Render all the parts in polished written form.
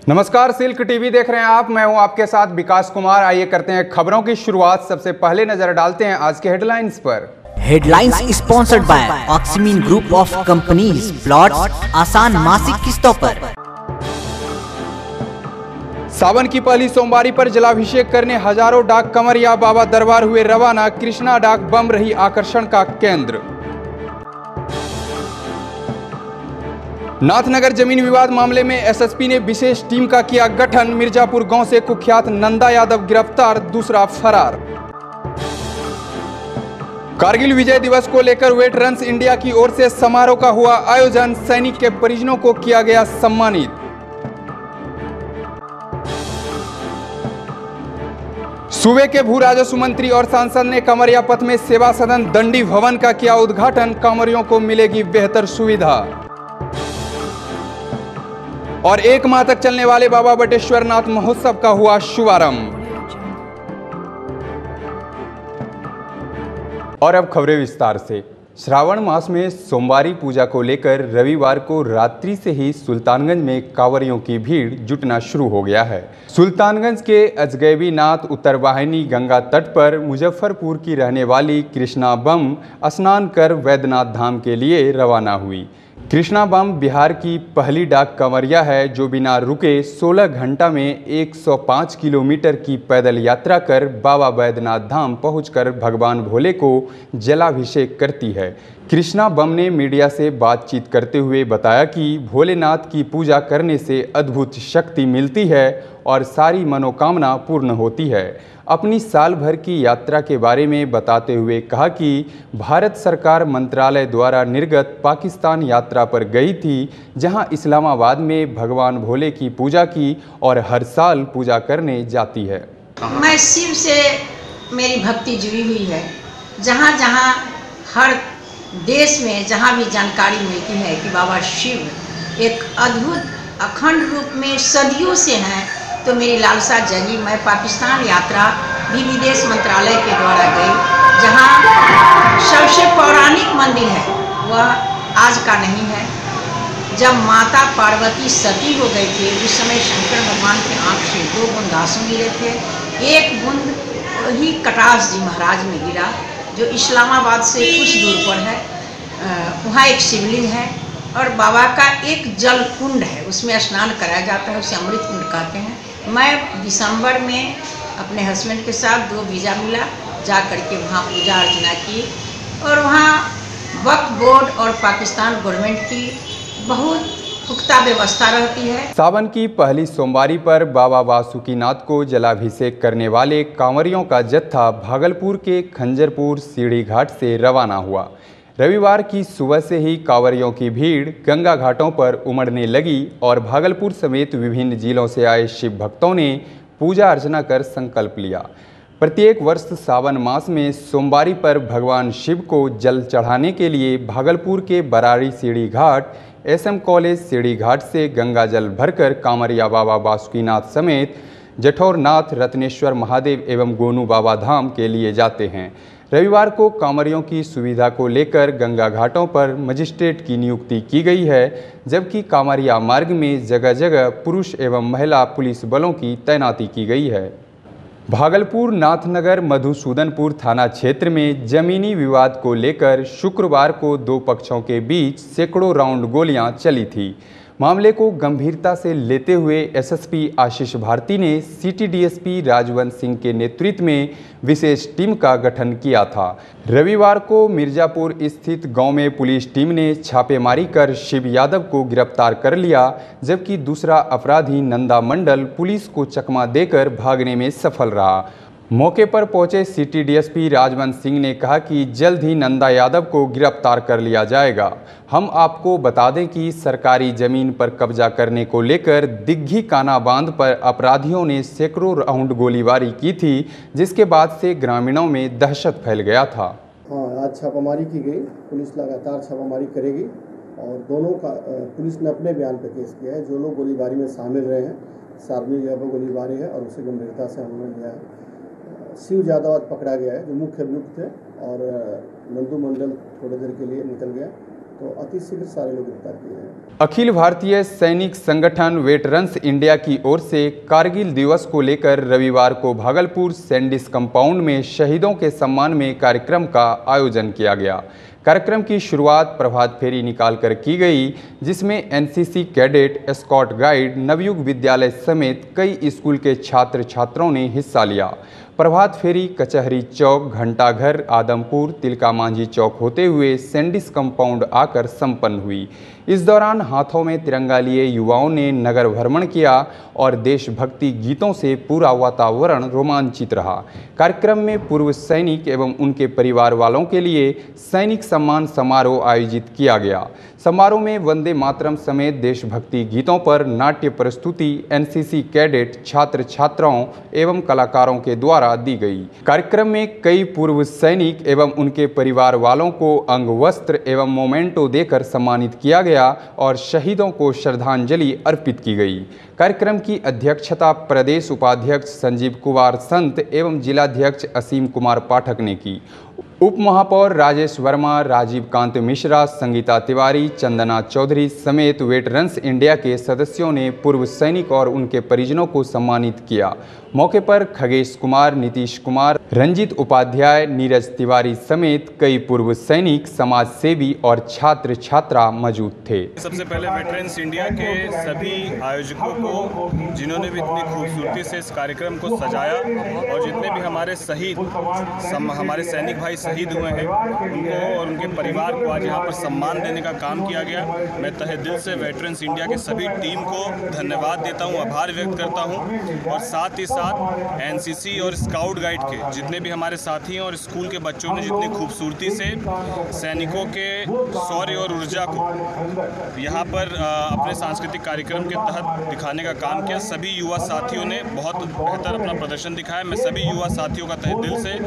नमस्कार, silk TV देख रहे हैं आप। मैं हूं आपके साथ विकास कुमार। आइए करते हैं खबरों की शुरुआत। सबसे पहले नजर डालते हैं आज के हेडलाइंस पर। Headlines sponsored by Oxymeen group of companies. Plots आसान मासिक किस्तों पर। सावन की पहली सोमवारी पर जलाभिषेक करने हजारों डाक कंवरिया बाबा दरबार हुए रवाना। कृष्णा डाक बम रही आकर्षण का केंद्र। नाथनगर जमीन विवाद मामले में एसएसपी ने विशेष टीम का किया गठन। मिर्जापुर गांव से कुख्यात नंदा यादव गिरफ्तार, दूसरा फरार। कारगिल विजय दिवस को लेकर वेटरन्स इंडिया की ओर से समारोह का हुआ आयोजन। सैनिक के परिजनों को किया गया सम्मानित। सूबे के भू राजस्व मंत्री और सांसद ने कांवरिया पथ में सेवा सदन दंडी भवन का किया उद्घाटन। कांवरियों को मिलेगी बेहतर सुविधा। और 1 माह तक चलने वाले बाबा बटेश्वर नाथ महोत्सव का हुआ शुभारंभ। और अब खबरें विस्तार से। श्रावण मास में सोमवारी पूजा को लेकर रविवार को रात्रि से ही सुल्तानगंज में कांवरियों की भीड़ जुटना शुरू हो गया है। सुल्तानगंज के अजगैबी नाथ उत्तरवाहिनी गंगा तट पर मुजफ्फरपुर की रहने वाली कृष्णा बम स्नान कर वैद्यनाथ धाम के लिए रवाना हुई। कृष्णा बम बिहार की पहली डाक कंवरिया है जो बिना रुके 16 घंटा में 105 किलोमीटर की पैदल यात्रा कर बाबा बैद्यनाथ धाम पहुंचकर भगवान भोले को जलाभिषेक करती है। कृष्णा बम ने मीडिया से बातचीत करते हुए बताया कि भोलेनाथ की पूजा करने से अद्भुत शक्ति मिलती है और सारी मनोकामना पूर्ण होती है। अपनी साल भर की यात्रा के बारे में बताते हुए कहा कि भारत सरकार मंत्रालय द्वारा निर्गत पाकिस्तान यात्रा पर गई थी, जहां इस्लामाबाद में भगवान भोले की पूजा की और हर साल पूजा करने जाती है। मैं शिव से मेरी भक्ति जुड़ी हुई है। जहां जहां हर देश में जहां भी जानकारी मिलती है कि बाबा शिव एक अद्भुत अखंड रूप में सदियों से हैं, तो मेरी लालसा जगी। मैं पाकिस्तान यात्रा भी विदेश मंत्रालय के द्वारा गई, जहां सबसे पौराणिक मंदिर है वह आज का नहीं है। जब माता पार्वती सती हो गई थी उस समय शंकर भगवान के आँख से 2 बूंद आंसू गिरे थे। एक बूंद वही कटास जी महाराज में गिरा जो इस्लामाबाद से कुछ दूर पर है। वहाँ एक शिवलिंग है और बाबा का एक जल कुंड है, उसमें स्नान कराया जाता है, उसे अमृत कुंड कहते हैं। मैं दिसंबर में अपने हस्बैंड के साथ 2 वीज़ा मिला, जा करके वहाँ पूजा अर्चना की और वहाँ वक्फ बोर्ड और पाकिस्तान गवर्नमेंट की बहुत पुख्ता व्यवस्था रहती है। सावन की पहली सोमवारी पर बाबा बासुकीनाथ को जलाभिषेक करने वाले कांवरियों का जत्था भागलपुर के खंजरपुर सीढ़ी घाट से रवाना हुआ। रविवार की सुबह से ही कांवरियों की भीड़ गंगा घाटों पर उमड़ने लगी और भागलपुर समेत विभिन्न जिलों से आए शिव भक्तों ने पूजा अर्चना कर संकल्प लिया। प्रत्येक वर्ष सावन मास में सोमवारी पर भगवान शिव को जल चढ़ाने के लिए भागलपुर के बराड़ी सीढ़ी घाट, एसएम कॉलेज सीढ़ी घाट से गंगा जल भरकर कांवरिया बाबा बासुकीनाथ समेत जठौरनाथ, रत्नेश्वर महादेव एवं गोनू बाबा धाम के लिए जाते हैं। रविवार को कांवरियों की सुविधा को लेकर गंगा घाटों पर मजिस्ट्रेट की नियुक्ति की गई है, जबकि कांवरिया मार्ग में जगह जगह पुरुष एवं महिला पुलिस बलों की तैनाती की गई है। भागलपुर नाथनगर मधुसूदनपुर थाना क्षेत्र में जमीनी विवाद को लेकर शुक्रवार को 2 पक्षों के बीच सैकड़ों राउंड गोलियां चली थी। मामले को गंभीरता से लेते हुए एसएसपी आशीष भारती ने सिटी डीएसपी राजवंत सिंह के नेतृत्व में विशेष टीम का गठन किया था। रविवार को मिर्जापुर स्थित गांव में पुलिस टीम ने छापेमारी कर शिव यादव को गिरफ्तार कर लिया, जबकि दूसरा अपराधी नंदा मंडल पुलिस को चकमा देकर भागने में सफल रहा। मौके पर पहुंचे सिटी डीएसपी राजवंत सिंह ने कहा कि जल्द ही नंदा यादव को गिरफ्तार कर लिया जाएगा। हम आपको बता दें कि सरकारी जमीन पर कब्जा करने को लेकर दिग्घी काना बांध पर अपराधियों ने सैकड़ों राउंड गोलीबारी की थी, जिसके बाद से ग्रामीणों में दहशत फैल गया था। आज छापामारी की गई, पुलिस लगातार छापामारी करेगी और दोनों का पुलिस ने अपने बयान पर केस किया है। जो लोग गोलीबारी में शामिल रहे हैं, सार्वजनिक जगह पर गोलीबारी है और उसे गंभीरता से हमने लिया है। शिव यादव आज पकड़ा गया है जो मुख्य अभियुक्त थे और नंदू मंडल थोड़ी देर के लिए निकल गया। तो अतिशीघ्र सारे लोग गिरफ्तार किए हैं। अखिल भारतीय सैनिक संगठन वेटरन्स इंडिया की ओर से कारगिल दिवस को लेकर रविवार को भागलपुर सैंडिस कंपाउंड में शहीदों के सम्मान में कार्यक्रम का आयोजन किया गया। कार्यक्रम की शुरुआत प्रभात फेरी निकालकर की गई, जिसमें NCC cadet, scout guide, Navyug Vidyalaya समेत कई स्कूल के छात्र छात्राओं ने हिस्सा लिया। प्रभात फेरी कचहरी चौक, घंटाघर, आदमपुर, तिलका मांझी चौक होते हुए सैंडिस कंपाउंड आकर संपन्न हुई। इस दौरान हाथों में तिरंगा लिए युवाओं ने नगर भ्रमण किया और देशभक्ति गीतों से पूरा वातावरण रोमांचित रहा। कार्यक्रम में पूर्व सैनिक एवं उनके परिवार वालों के लिए सैनिक सम्मान समारोह आयोजित किया गया। समारोह में वंदे मातरम समेत देशभक्ति गीतों पर नाट्य प्रस्तुति एनसीसी कैडेट, छात्र छात्राओं एवं कलाकारों के द्वारा दी गई। कार्यक्रम में कई पूर्व सैनिक एवं उनके परिवार वालों को अंग वस्त्र एवं मोमेंटो देकर सम्मानित किया गया और शहीदों को श्रद्धांजलि अर्पित की गई। कार्यक्रम की अध्यक्षता प्रदेश उपाध्यक्ष संजीव कुमार संत एवं जिलाध्यक्ष असीम कुमार पाठक ने की। उप महापौर राजेश वर्मा, राजीव कांत मिश्रा, संगीता तिवारी, चंदना चौधरी समेत वेटरन्स इंडिया के सदस्यों ने पूर्व सैनिक और उनके परिजनों को सम्मानित किया। मौके पर खगेश कुमार, नीतीश कुमार, रंजित उपाध्याय, नीरज तिवारी समेत कई पूर्व सैनिक, समाज सेवी और छात्र छात्रा मौजूद थे। सबसे पहले वेटरन्स इंडिया के सभी आयोजकों को, जिन्होंने भी इतनी खूबसूरती से इस कार्यक्रम को सजाया और जितने भी हमारे शहीद, हमारे सैनिक भाई शहीद हुए हैं, उनको और उनके परिवार को आज यहाँ पर सम्मान देने का काम किया गया। मैं तहे दिल से वेटरन्स इंडिया के सभी टीम को धन्यवाद देता हूँ, आभार व्यक्त करता हूँ। और साथ ही साथ एनसीसी और स्काउट गाइड के जितने भी हमारे साथी हैं और स्कूल के बच्चों ने जितनी खूबसूरती से सैनिकों के शौर्य और ऊर्जा को यहाँ पर अपने सांस्कृतिक कार्यक्रम के तहत दिखाने का काम किया। सभी युवा साथियों ने बहुत बेहतर अपना प्रदर्शन दिखाया। मैं सभी युवा साथियों का तहे दिल से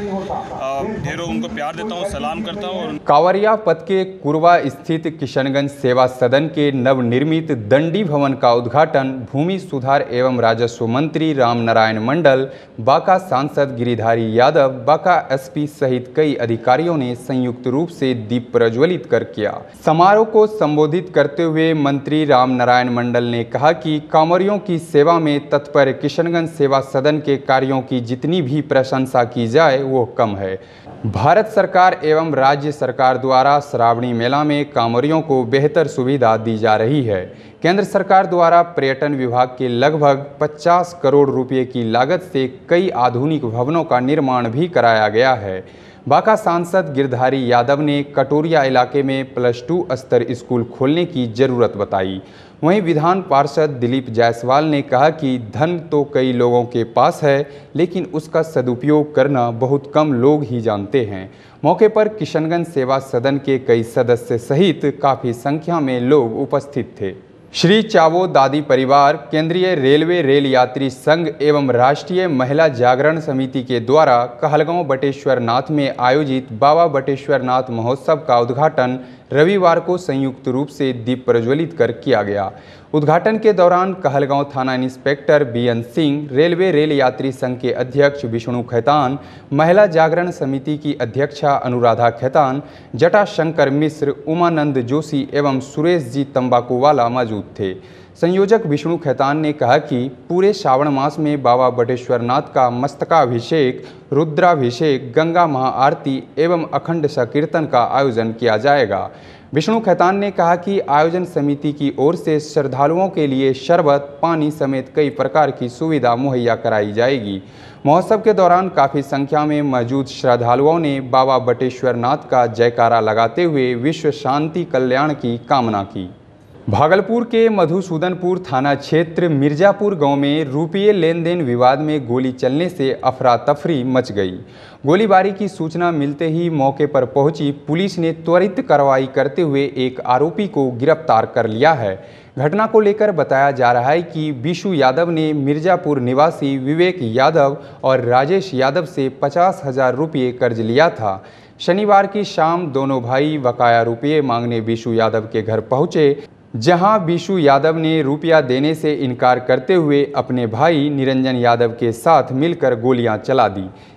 ढेरों उनको प्यार देता हूँ, सलाम करता हूँ। कांवरिया पथ के कुरवा स्थित किशनगंज सेवा सदन के नवनिर्मित दंडी भवन का उद्घाटन भूमि सुधार एवं राजस्व मंत्री रामनारायण मंडल, बांका सांसद गिरिधारी यादव, बांका एसपी सहित कई अधिकारियों ने संयुक्त रूप से दीप प्रज्वलित कर किया। समारोह को संबोधित करते हुए मंत्री रामनारायण मंडल ने कहा कि कांवरियों की सेवा में तत्पर किशनगंज सेवा सदन के कार्यों की जितनी भी प्रशंसा की जाए वो कम है। भारत सरकार एवं राज्य सरकार द्वारा श्रावणी मेला में कांवरियों को बेहतर सुविधा दी जा रही है। केंद्र सरकार द्वारा पर्यटन विभाग के लगभग 50 करोड़ रुपए की लागत से कई आधुनिक भवनों का निर्माण भी कराया गया है। बांका सांसद गिरधारी यादव ने कटोरिया इलाके में +2 स्तर स्कूल खोलने की जरूरत बताई। वहीं विधान पार्षद दिलीप जायसवाल ने कहा कि धन तो कई लोगों के पास है, लेकिन उसका सदुपयोग करना बहुत कम लोग ही जानते हैं। मौके पर किशनगंज सेवा सदन के कई सदस्य सहित काफ़ी संख्या में लोग उपस्थित थे। श्री चावो दादी परिवार, केंद्रीय रेलवे रेल यात्री संघ एवं राष्ट्रीय महिला जागरण समिति के द्वारा कहलगांव बटेश्वर नाथ में आयोजित बाबा बटेश्वर नाथ महोत्सव का उद्घाटन रविवार को संयुक्त रूप से दीप प्रज्वलित कर किया गया। उद्घाटन के दौरान कहलगांव थाना inspector BN Singh, railway rail यात्री संघ के अध्यक्ष विष्णु खैतान, महिला जागरण समिति की अध्यक्षा अनुराधा खैतान, जटाशंकर मिश्र, उमानंद जोशी एवं सुरेश जी तंबाकूवाला मौजूद थे। संयोजक विष्णु खैतान ने कहा कि पूरे श्रावण मास में बाबा बटेश्वर नाथ का मस्तकाभिषेक, रुद्राभिषेक, गंगा महाआरती एवं अखंड संकीर्तन का आयोजन किया जाएगा। विष्णु खैतान ने कहा कि आयोजन समिति की ओर से श्रद्धालुओं के लिए शरबत, पानी समेत कई प्रकार की सुविधा मुहैया कराई जाएगी। महोत्सव के दौरान काफ़ी संख्या में मौजूद श्रद्धालुओं ने बाबा बटेश्वर नाथ का जयकारा लगाते हुए विश्व शांति कल्याण की कामना की। भागलपुर के मधुसूदनपुर थाना क्षेत्र मिर्जापुर गांव में रुपये लेन देन विवाद में गोली चलने से अफरा तफरी मच गई। गोलीबारी की सूचना मिलते ही मौके पर पहुंची पुलिस ने त्वरित कार्रवाई करते हुए एक आरोपी को गिरफ्तार कर लिया है। घटना को लेकर बताया जा रहा है कि बीशू यादव ने मिर्जापुर निवासी विवेक यादव और राजेश यादव से 50,000 रुपये कर्ज लिया था। शनिवार की शाम दोनों भाई बकाया रुपये मांगने बीशू यादव के घर पहुंचे, जहां बीशू यादव ने रुपया देने से इनकार करते हुए अपने भाई निरंजन यादव के साथ मिलकर गोलियां चला दी।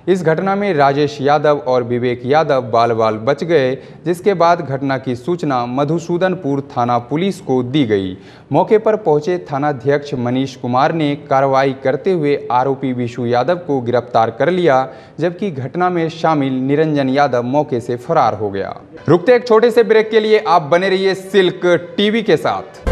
इस घटना में राजेश यादव और विवेक यादव बाल बाल बच गए, जिसके बाद घटना की सूचना मधुसूदनपुर थाना पुलिस को दी गई। मौके पर पहुंचे थानाध्यक्ष मनीष कुमार ने कार्रवाई करते हुए आरोपी विशु यादव को गिरफ्तार कर लिया, जबकि घटना में शामिल निरंजन यादव मौके से फरार हो गया। रुकते एक छोटे से ब्रेक के लिए, आप बने रहिए सिल्क टीवी के साथ।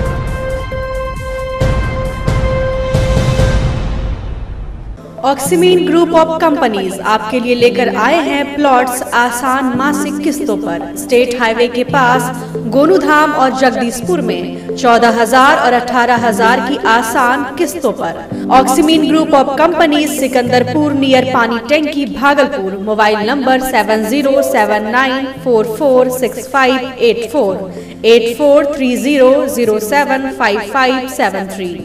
ऑक्सीमीन ग्रुप ऑफ कंपनीज आपके लिए लेकर आए हैं प्लॉट्स आसान मासिक किस्तों पर। स्टेट हाईवे के पास गोनूधाम और जगदीशपुर में 14,000 और 18,000 की आसान किस्तों पर। Oxymeen group of companies, Sikandarpur near पानी टैंकी, भागलपुर। Mobile number 7079446584 8430075573।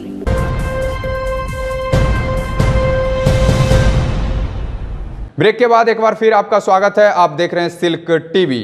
ब्रेक के बाद एक बार फिर आपका स्वागत है। आप देख रहे हैं सिल्क टीवी।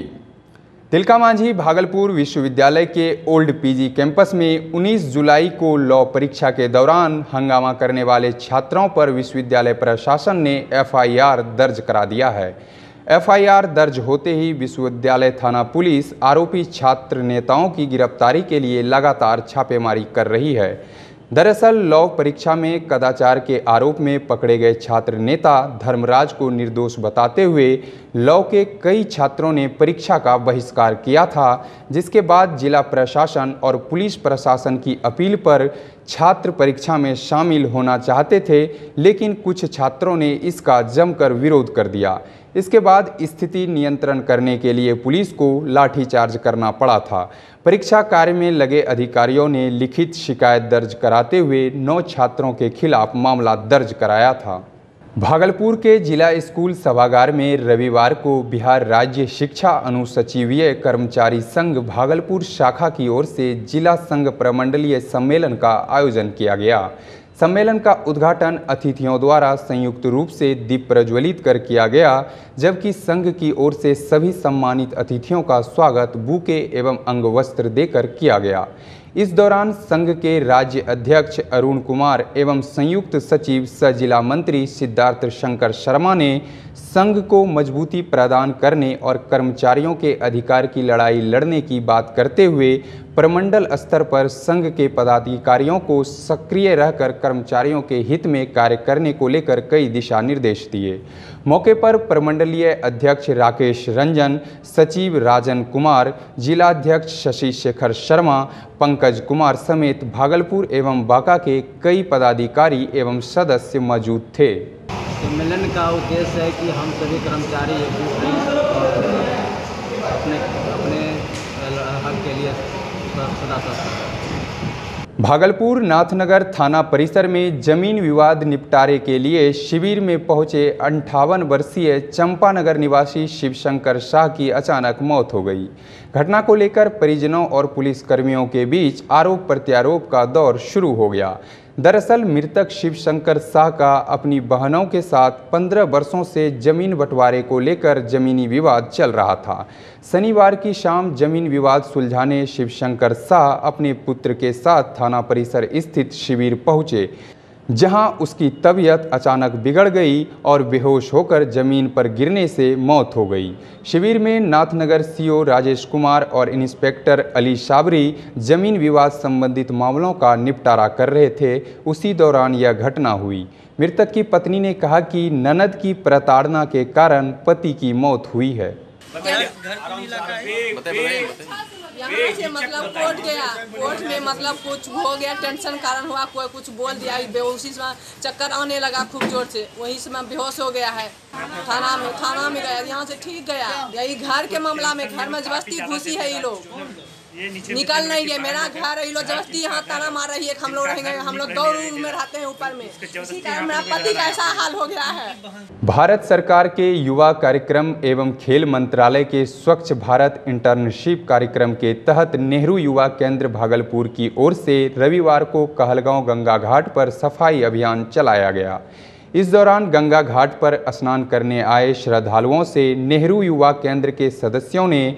तिलका मांझी भागलपुर विश्वविद्यालय के ओल्ड पीजी कैंपस में 19 जुलाई को लॉ परीक्षा के दौरान हंगामा करने वाले छात्रों पर विश्वविद्यालय प्रशासन ने एफआईआर दर्ज करा दिया है। एफआईआर दर्ज होते ही विश्वविद्यालय थाना पुलिस आरोपी छात्र नेताओं की गिरफ्तारी के लिए लगातार छापेमारी कर रही है। दरअसल लॉ परीक्षा में कदाचार के आरोप में पकड़े गए छात्र नेता धर्मराज को निर्दोष बताते हुए लॉ के कई छात्रों ने परीक्षा का बहिष्कार किया था, जिसके बाद जिला प्रशासन और पुलिस प्रशासन की अपील पर छात्र परीक्षा में शामिल होना चाहते थे, लेकिन कुछ छात्रों ने इसका जमकर विरोध कर दिया। इसके बाद स्थिति नियंत्रण करने के लिए पुलिस को लाठीचार्ज करना पड़ा था। परीक्षा कार्य में लगे अधिकारियों ने लिखित शिकायत दर्ज कराते हुए 9 छात्रों के खिलाफ मामला दर्ज कराया था। भागलपुर के जिला स्कूल सभागार में रविवार को बिहार राज्य शिक्षा अनुसचिवीय कर्मचारी संघ भागलपुर शाखा की ओर से जिला संघ प्रमंडलीय सम्मेलन का आयोजन किया गया। सम्मेलन का उद्घाटन अतिथियों द्वारा संयुक्त रूप से दीप प्रज्वलित कर किया गया, जबकि संघ की ओर से सभी सम्मानित अतिथियों का स्वागत बुके एवं अंगवस्त्र देकर किया गया। इस दौरान संघ के राज्य अध्यक्ष अरुण कुमार एवं संयुक्त सचिव सह जिला मंत्री सिद्धार्थ शंकर शर्मा ने संघ को मजबूती प्रदान करने और कर्मचारियों के अधिकार की लड़ाई लड़ने की बात करते हुए प्रमंडल स्तर पर संघ के पदाधिकारियों को सक्रिय रहकर कर्मचारियों के हित में कार्य करने को लेकर कई दिशा निर्देश दिए। मौके पर प्रमंडलीय अध्यक्ष राकेश रंजन, सचिव राजन कुमार, जिलाध्यक्ष शशि शेखर शर्मा, पंकज कुमार समेत भागलपुर एवं बांका के कई पदाधिकारी एवं सदस्य मौजूद थे। सम्मेलन का उद्देश्य है कि हम सभी कर्मचारी अपने हक के लिए सदा तत्पर। भागलपुर नाथनगर थाना परिसर में जमीन विवाद निपटारे के लिए शिविर में पहुंचे 58 वर्षीय चंपानगर निवासी शिवशंकर शाह की अचानक मौत हो गई। घटना को लेकर परिजनों और पुलिसकर्मियों के बीच आरोप प्रत्यारोप का दौर शुरू हो गया। दरअसल मृतक शिवशंकर शाह का अपनी बहनों के साथ 15 वर्षों से जमीन बंटवारे को लेकर जमीनी विवाद चल रहा था। शनिवार की शाम जमीन विवाद सुलझाने शिवशंकर शाह अपने पुत्र के साथ थाना परिसर स्थित शिविर पहुंचे, जहां उसकी तबीयत अचानक बिगड़ गई और बेहोश होकर जमीन पर गिरने से मौत हो गई। शिविर में नाथनगर सीओ राजेश कुमार और इंस्पेक्टर अली साबरी जमीन विवाद संबंधित मामलों का निपटारा कर रहे थे। उसी दौरान यह घटना हुई। मृतक की पत्नी ने कहा कि ननद की प्रताड़ना के कारण पति की मौत हुई है। यहाँ से मतलब कोर्ट गया, कोर्ट में मतलब कुछ हो गया, टेंशन कारण हुआ, कोई कुछ बोल दिया, बेहोशी से चक्कर आने लगा खूब जोर से, वहीं से मैं बेहोश हो गया है। थाना में गया, यहाँ से ठीक गया। यही घर के मामला में, घर में जबरदस्ती घुसी है ये लोग, निकल नहीं गए। मेरा घर है, ये लोग जबरदस्ती यहाँ ताना मार रही है। हम लोग रहेंगे, हम लोग 2 रूम में रहते हैं ऊपर में, इसी कारण मेरा पति का ऐसा हाल हो गया है। भारत सरकार के युवा कार्यक्रम एवं खेल मंत्रालय के स्वच्छ भारत इंटर्नशिप कार्यक्रम के तहत नेहरू युवा केंद्र भागलपुर की ओर से रविवार को कहलगांव गंगा घाट पर सफाई अभियान चलाया गया। इस दौरान गंगा घाट पर स्नान करने आए श्रद्धालुओं से नेहरू युवा केंद्र के सदस्यों ने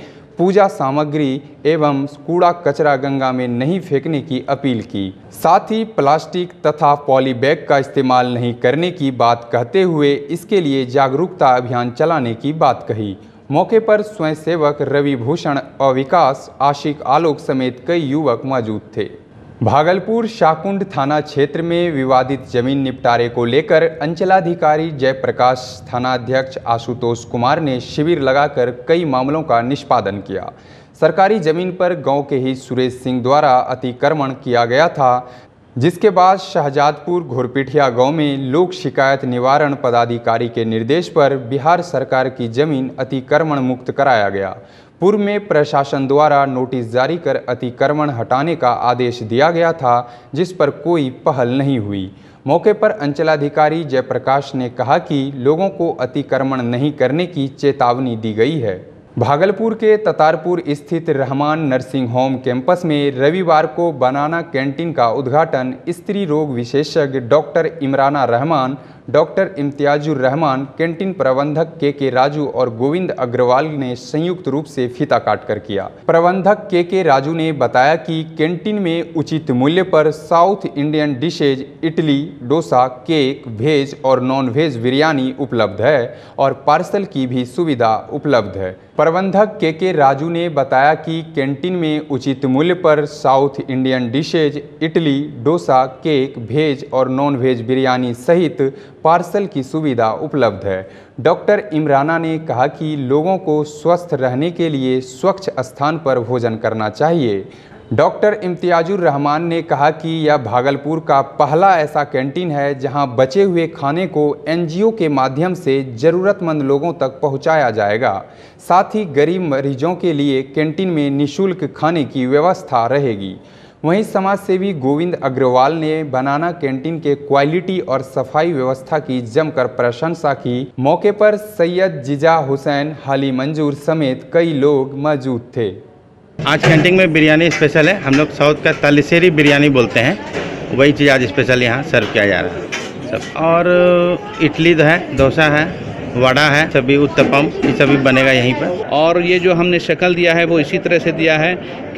पूजा सामग्री एवं कूड़ा कचरा गंगा में नहीं फेंकने की अपील की। साथ ही प्लास्टिक तथा पॉली बैग का इस्तेमाल नहीं करने की बात कहते हुए इसके लिए जागरूकता अभियान चलाने की बात कही। मौके पर स्वयंसेवक रवि भूषण और विकास, आशिक, आलोक समेत कई युवक मौजूद थे। भागलपुर शाकुंड थाना क्षेत्र में विवादित जमीन निपटारे को लेकर अंचलाधिकारी जयप्रकाश, थानाध्यक्ष आशुतोष कुमार ने शिविर लगाकर कई मामलों का निष्पादन किया। सरकारी जमीन पर गांव के ही सुरेश सिंह द्वारा अतिक्रमण किया गया था, जिसके बाद शहजादपुर घोरपिठिया गांव में लोक शिकायत निवारण पदाधिकारी के निर्देश पर बिहार सरकार की जमीन अतिक्रमण मुक्त कराया गया। पूर्व में प्रशासन द्वारा नोटिस जारी कर अतिक्रमण हटाने का आदेश दिया गया था, जिस पर कोई पहल नहीं हुई। मौके पर अंचलाधिकारी जयप्रकाश ने कहा कि लोगों को अतिक्रमण नहीं करने की चेतावनी दी गई है। भागलपुर के ततारपुर स्थित रहमान नर्सिंग होम कैंपस में रविवार को बनाना कैंटीन का उद्घाटन स्त्री रोग विशेषज्ञ doctor Imrana Rahman, doctor Imtiyazur Rahman, canteen प्रबंधक के राजू और गोविंद अग्रवाल ने संयुक्त रूप से फीता काटकर किया। प्रबंधक के राजू ने बताया कि कैंटीन में उचित मूल्य पर South Indian dishes, idli, dosa, cake, veg और नॉन वेज बिरयानी उपलब्ध है और पार्सल की भी सुविधा उपलब्ध है। प्रबंधक के राजू ने बताया कि कैंटीन में उचित मूल्य पर South Indian dishes, idli, dosa, cake, veg और नॉन वेज बिरयानी सहित पार्सल की सुविधा उपलब्ध है। डॉक्टर इमराना ने कहा कि लोगों को स्वस्थ रहने के लिए स्वच्छ स्थान पर भोजन करना चाहिए। डॉक्टर इम्तियाजुर रहमान ने कहा कि यह भागलपुर का पहला ऐसा कैंटीन है जहां बचे हुए खाने को एनजीओ के माध्यम से ज़रूरतमंद लोगों तक पहुंचाया जाएगा। साथ ही गरीब मरीजों के लिए कैंटीन में निःशुल्क खाने की व्यवस्था रहेगी। वहीं समाजसेवी गोविंद अग्रवाल ने बनाना कैंटीन के क्वालिटी और सफाई व्यवस्था की जमकर प्रशंसा की। मौके पर सैयद जिजा हुसैन, हाली मंजूर समेत कई लोग मौजूद थे। आज कैंटीन में बिरयानी स्पेशल है। हम लोग साउथ का तालिसेरी बिरयानी बोलते हैं, वही चीज़ आज स्पेशल यहाँ सर्व किया जा रहा है सब। और इडली है, डोसा है, वड़ा है, सभी उत्तपम, ये सभी बनेगा यहीं पर। और ये जो हमने शक्ल दिया है वो इसी तरह से दिया है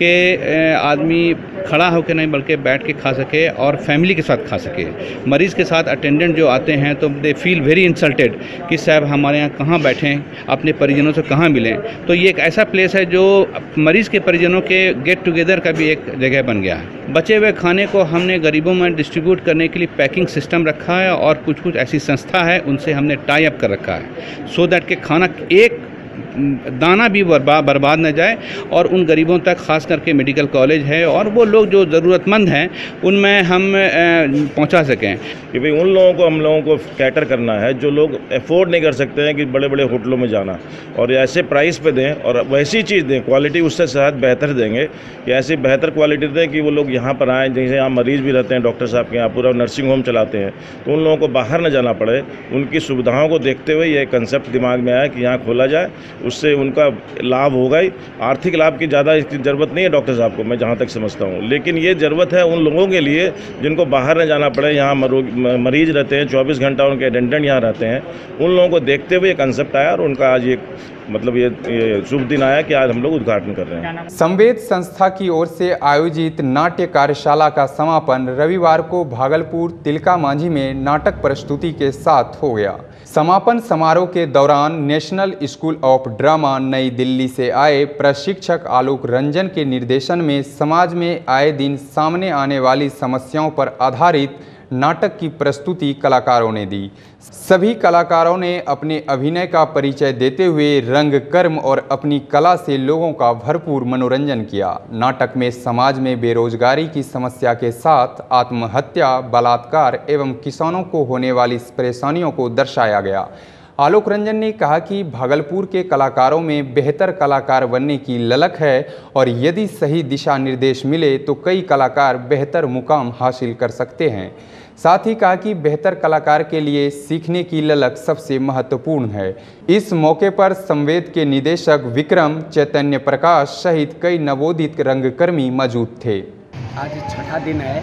कि आदमी खड़ा होकर नहीं बल्कि बैठ के खा सके और फैमिली के साथ खा सके। मरीज़ के साथ अटेंडेंट जो आते हैं तो दे फील वेरी इंसल्टेड कि साहब हमारे यहाँ कहाँ बैठें, अपने परिजनों से कहाँ मिलें। तो ये एक ऐसा प्लेस है जो मरीज़ के परिजनों के गेट टुगेदर का भी एक जगह बन गया है। बचे हुए खाने को हमने गरीबों में डिस्ट्रीब्यूट करने के लिए पैकिंग सिस्टम रखा है और कुछ कुछ ऐसी संस्था है उनसे हमने टाई अप कर रखा है सो दैट के खाना एक दाना भी बर्बाद न जाए और उन गरीबों तक, ख़ास करके मेडिकल कॉलेज है और वो लोग जो ज़रूरतमंद हैं उनमें हम पहुंचा सकें। कि भाई उन लोगों को हम लोगों को कैटर करना है जो लोग अफोर्ड नहीं कर सकते हैं कि बड़े बड़े होटलों में जाना, और ऐसे प्राइस पे दें और वैसी चीज़ दें, क्वालिटी उससे शायद बेहतर देंगे कि ऐसी बेहतर क्वालिटी दें कि वो लोग यहाँ पर आएँ। जैसे यहाँ मरीज़ भी रहते हैं, डॉक्टर साहब के यहाँ पूरा नर्सिंग होम चलाते हैं, तो उन लोगों को बाहर न जाना पड़े। उनकी सुविधाओं को देखते हुए ये कंसेप्ट दिमाग में आया कि यहाँ खोला जाए, उससे उनका लाभ होगा ही। आर्थिक लाभ की ज़्यादा इसकी ज़रूरत नहीं है डॉक्टर साहब को, मैं जहाँ तक समझता हूँ, लेकिन ये ज़रूरत है उन लोगों के लिए जिनको बाहर न जाना पड़े। यहाँ मरीज़ रहते हैं, 24 घंटा उनके अटेंडेंट यहाँ रहते हैं। उन लोगों को देखते हुए ये कंसेप्ट आया और उनका आज ये मतलब ये शुभ दिन आया कि आज हम लोग उद्घाटन कर रहे हैं। संवेद संस्था की ओर से आयोजित नाट्य कार्यशाला का समापन रविवार को भागलपुर तिलका मांझी में नाटक प्रस्तुति के साथ हो गया। समापन समारोह के दौरान नेशनल स्कूल ऑफ ड्रामा नई दिल्ली से आए प्रशिक्षक आलोक रंजन के निर्देशन में समाज में आए दिन सामने आने वाली समस्याओं पर आधारित नाटक की प्रस्तुति कलाकारों ने दी। सभी कलाकारों ने अपने अभिनय का परिचय देते हुए रंग कर्म और अपनी कला से लोगों का भरपूर मनोरंजन किया। नाटक में समाज में बेरोजगारी की समस्या के साथ आत्महत्या, बलात्कार एवं किसानों को होने वाली परेशानियों को दर्शाया गया। आलोक रंजन ने कहा कि भागलपुर के कलाकारों में बेहतर कलाकार बनने की ललक है और यदि सही दिशा निर्देश मिले तो कई कलाकार बेहतर मुकाम हासिल कर सकते हैं। साथ ही कहा कि बेहतर कलाकार के लिए सीखने की ललक सबसे महत्वपूर्ण है। इस मौके पर संवेद के निदेशक विक्रम, चैतन्य प्रकाश सहित कई नवोदित रंगकर्मी मौजूद थे। आज छठा दिन है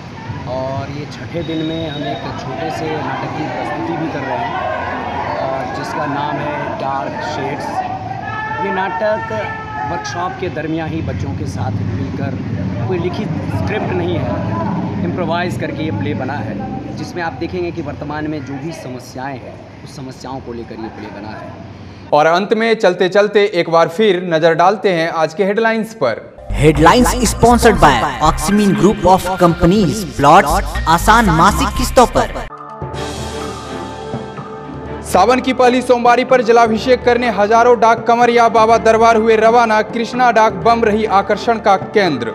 और ये छठे दिन में हम एक छोटे से नाटक की प्रस्तुति भी कर रहे हैं और जिसका नाम है डार्क शेड्स। ये नाटक वर्कशॉप के दरमियान ही बच्चों के साथ मिलकर, कोई लिखित स्क्रिप्ट नहीं है, इम्प्रोवाइज़ करके ये प्ले बना है, जिसमें आप देखेंगे कि वर्तमान में जो भी समस्याएं हैं उस समस्याओं को लेकर ये प्ले बना है। और अंत में चलते चलते एक बार फिर नजर डालते हैं आज के हेडलाइंस पर। Headlines sponsored by Oxymeen group of companies, plots आसान मासिक किस्तों पर। सावन की पहली सोमवारी पर जलाभिषेक करने हजारों डाक कंवरिया बाबा दरबार हुए रवाना। कृष्णा डाक बम रही आकर्षण का केंद्र।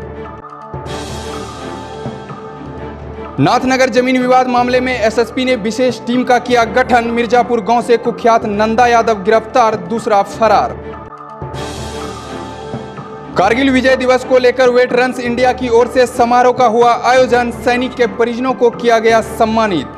नाथनगर जमीन विवाद मामले में एसएसपी ने विशेष टीम का किया गठन। मिर्जापुर गांव से कुख्यात नंदा यादव गिरफ्तार, दूसरा फरार। कारगिल विजय दिवस को लेकर वेटरन्स इंडिया की ओर से समारोह का हुआ आयोजन। सैनिक के परिजनों को किया गया सम्मानित।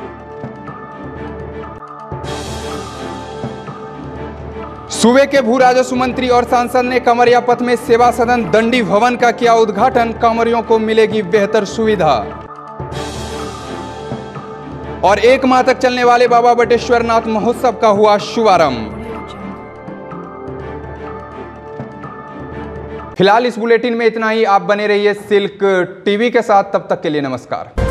सूबे के भू राजस्व मंत्री और सांसद ने कंवरिया पथ में सेवा सदन दंडी भवन का किया उद्घाटन। कांवरियों को मिलेगी बेहतर सुविधा। और 1 माह तक चलने वाले बाबा बटेश्वर नाथ महोत्सव का हुआ शुभारंभ। फिलहाल इस बुलेटिन में इतना ही। आप बने रहिए सिल्क टीवी के साथ, तब तक के लिए नमस्कार।